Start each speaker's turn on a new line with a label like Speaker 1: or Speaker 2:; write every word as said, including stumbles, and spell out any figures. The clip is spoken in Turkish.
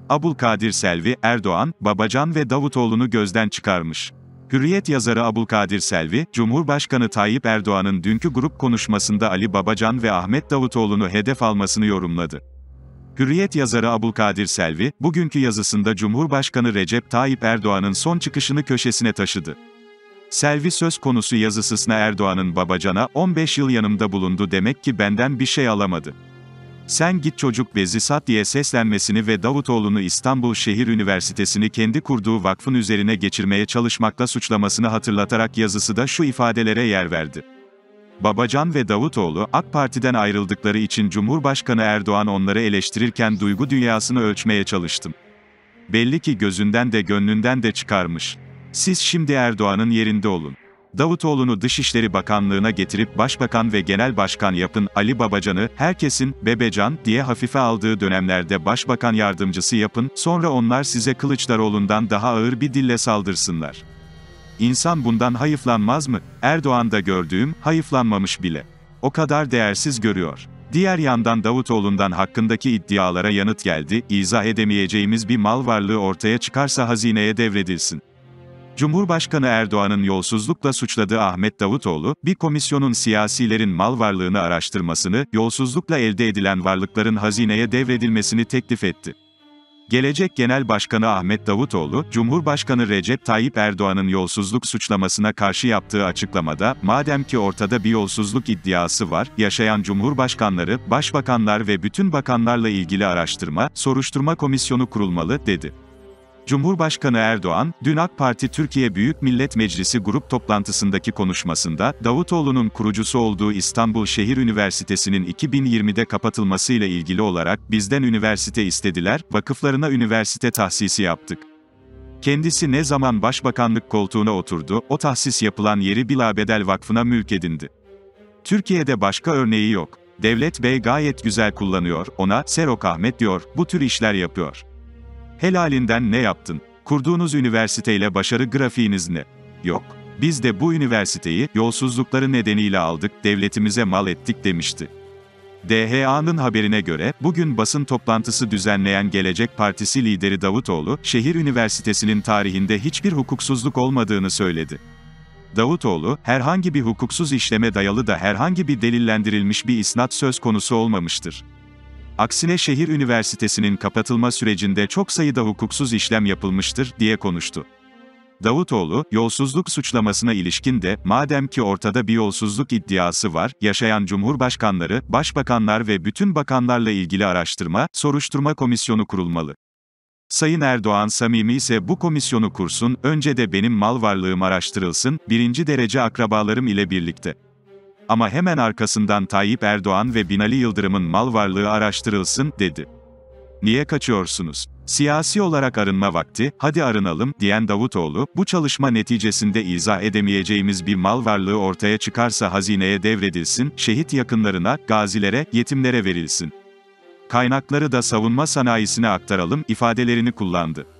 Speaker 1: Abulkadir Selvi, Erdoğan, Babacan ve Davutoğlu'nu gözden çıkarmış. Hürriyet yazarı Abulkadir Selvi, Cumhurbaşkanı Tayyip Erdoğan'ın dünkü grup konuşmasında Ali Babacan ve Ahmet Davutoğlu'nu hedef almasını yorumladı. Hürriyet yazarı Abulkadir Selvi, bugünkü yazısında Cumhurbaşkanı Recep Tayyip Erdoğan'ın son çıkışını köşesine taşıdı. Selvi söz konusu yazısına Erdoğan'ın Babacan'a on beş yıl yanımda bulundu demek ki benden bir şey alamadı. Sen git çocuk bezi sat diye seslenmesini ve Davutoğlu'nu İstanbul Şehir Üniversitesi'ni kendi kurduğu vakfın üzerine geçirmeye çalışmakla suçlamasını hatırlatarak yazısı şu ifadelere yer verdi. Babacan ve Davutoğlu, AK Parti'den ayrıldıkları için Cumhurbaşkanı Erdoğan onları eleştirirken duygu dünyasını ölçmeye çalıştım. Belli ki gözünden de gönlünden de çıkarmış. Siz şimdi Erdoğan'ın yerinde olun. Davutoğlu'nu Dışişleri Bakanlığı'na getirip Başbakan ve Genel Başkan yapın, Ali Babacan'ı, herkesin, Bebecan, diye hafife aldığı dönemlerde Başbakan Yardımcısı yapın, sonra onlar size Kılıçdaroğlu'ndan daha ağır bir dille saldırsınlar. İnsan bundan hayıflanmaz mı? Erdoğan'da gördüğüm, hayıflanmamış bile. O kadar değersiz görüyor. Diğer yandan Davutoğlu'ndan hakkındaki iddialara yanıt geldi, izah edemeyeceğimiz bir mal varlığı ortaya çıkarsa hazineye devredilsin. Cumhurbaşkanı Erdoğan'ın yolsuzlukla suçladığı Ahmet Davutoğlu, bir komisyonun siyasilerin mal varlığını araştırmasını, yolsuzlukla elde edilen varlıkların hazineye devredilmesini teklif etti. Gelecek Genel Başkanı Ahmet Davutoğlu, Cumhurbaşkanı Recep Tayyip Erdoğan'ın yolsuzluk suçlamasına karşı yaptığı açıklamada, madem ki ortada bir yolsuzluk iddiası var, yaşayan cumhurbaşkanları, başbakanlar ve bütün bakanlarla ilgili araştırma, soruşturma komisyonu kurulmalı, dedi. Cumhurbaşkanı Erdoğan, dün AK Parti Türkiye Büyük Millet Meclisi grup toplantısındaki konuşmasında, Davutoğlu'nun kurucusu olduğu İstanbul Şehir Üniversitesi'nin iki bin yirmide kapatılmasıyla ilgili olarak bizden üniversite istediler, vakıflarına üniversite tahsisi yaptık. Kendisi ne zaman başbakanlık koltuğuna oturdu, o tahsis yapılan yeri Bilabedel Vakfı'na mülk edindi. Türkiye'de başka örneği yok. Devlet Bey gayet güzel kullanıyor, ona, Serok Ahmet diyor, bu tür işler yapıyor. Helalinden ne yaptın? Kurduğunuz üniversiteyle başarı grafiğiniz ne? Yok. Biz de bu üniversiteyi, yolsuzlukları nedeniyle aldık, devletimize mal ettik demişti. D H A'nın haberine göre, bugün basın toplantısı düzenleyen Gelecek Partisi lideri Davutoğlu, şehir üniversitesinin tarihinde hiçbir hukuksuzluk olmadığını söyledi. Davutoğlu, herhangi bir hukuksuz işleme dayalı da herhangi bir delillendirilmiş bir isnat söz konusu olmamıştır. Aksine şehir üniversitesinin kapatılma sürecinde çok sayıda hukuksuz işlem yapılmıştır, diye konuştu. Davutoğlu, yolsuzluk suçlamasına ilişkin de, madem ki ortada bir yolsuzluk iddiası var, yaşayan cumhurbaşkanları, başbakanlar ve bütün bakanlarla ilgili araştırma, soruşturma komisyonu kurulmalı. Sayın Erdoğan samimi ise bu komisyonu kursun, önce de benim mal varlığım araştırılsın, birinci derece akrabalarım ile birlikte. Ama hemen arkasından Tayyip Erdoğan ve Binali Yıldırım'ın mal varlığı araştırılsın, dedi. Niye kaçıyorsunuz? Siyasi olarak arınma vakti, hadi arınalım, diyen Davutoğlu, bu çalışma neticesinde izah edemeyeceğimiz bir mal varlığı ortaya çıkarsa hazineye devredilsin, şehit yakınlarına, gazilere, yetimlere verilsin. Kaynakları da savunma sanayisine aktaralım, ifadelerini kullandı.